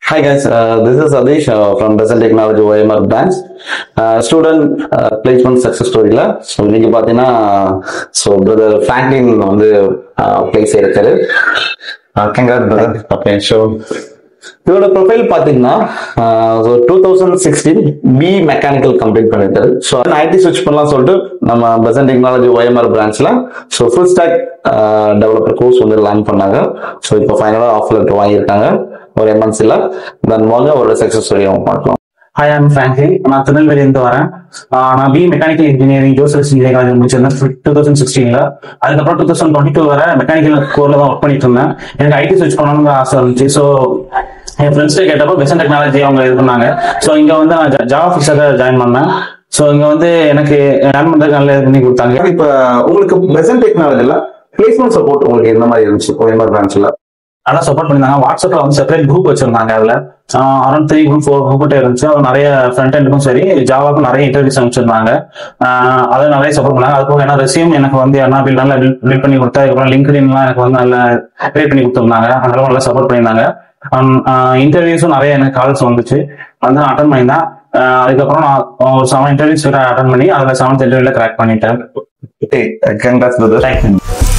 Hi guys, this is Adish from Present Technology OMR branch. Student placement success story la. So இன்னைக்கு பாத்தீங்கன்னா brother Franklin வந்து place எடுத்தாரு. Congrats brother. Okay, so இதோட profile பாத்தீங்கன்னா 2016 B mechanical complete பண்ணிட்டாரு. So IT ஸ்விட்ச் பண்ணலாம் சொல்லிட்டு நம்ம பிரசன்ட் டெக்னாலஜி OMR பிரான்ச்ல ஃபுல் ஸ்டாக் டெவலப்பர் கோர்ஸ் வந்து லான்ச் பண்ணாங்க. ஸோ இப்போ ஃபைனலா ஆஃபர் லெட்டர் வாங்கியிருக்காங்க ஒரு MNCல. தென் வாங்க ஒரு சக்சஸ் ஸ்டோரி அவங்க பார்க்கலாம். Hi, I'm Franklin. நான் திருநெல்வேலியிலிருந்து வரேன். நான் B mechanical engineering Joseph engineering college முடிச்சிருந்தேன் 2016ல. அதுக்கப்புறம் 2022 வரை மெக்கானிக்கல் கோர்ல தான் ஒர்க் பண்ணிட்டு இருந்தேன். எனக்கு ஐடி ஸ்விட்ச் பண்ணணும்னு ஆசை இருந்துச்சு. ஸோ என் ஃப்ரெண்ட்ஸ்டே கேட்டப்போ பெசன்ட் டெக்னாலஜி அவங்க இது பண்ணாங்க. ஸோ இங்க வந்து நான் ஜாவா ஆஃபீஸரை ஜாயின் பண்ணேன். ஸோ இங்க வந்து எனக்கு ஏர்ன் பண்றதுக்கு நல்ல இது பண்ணி கொடுத்தாங்க. இப்போ உங்களுக்கு பிரசன்ட் டெக்னாலஜில பிளேஸ்மெண்ட் சப்போர்ட் உங்களுக்கு எந்த மாதிரி இருந்துச்சு OMR பிரான்ச்ல? நல்லா சப்போர்ட் பண்ணிருந்தாங்க. வாட்ஸ்அப்ல வந்து செப்பரேட் குரூப் வச்சிருந்தாங்க. அதுல அரௌண்ட் 3 group 4 group இருந்துச்சு. அது நிறைய ஃப்ரண்ட் எண்டுக்கும் சரி ஜாவாக்கும் நிறைய இன்டர்வியூஸ் அனுப்பிச்சிருந்தாங்க. அதை நிறைய சப்போர்ட் பண்ணாங்க. அது போக என்ன ரெசியூம் எனக்கு வந்து என்ன நல்லா பில்ட் பண்ணி கொடுத்தா, அதுக்கப்புறம் லிங்க்டின்லாம் எனக்கு வந்து நல்லா கிரியேட் பண்ணி கொடுத்துருந்தாங்க. அதெல்லாம் நல்லா சப்போர்ட் பண்ணியிருந்தாங்க. இன்டர்வியூஸும் நிறைய எனக்கு கால்ஸ் வந்துச்சு. வந்து நான் அட்டன் பண்ணியிருந்தேன். அதுக்கப்புறம் நான் ஒரு 7 இன்டர்வியூஸ் அட்டன் பண்ணி அதில் 7th இன்டர்வியூல கிராக் பண்ணிட்டேன். Congrats brother. தேங்க்யூ.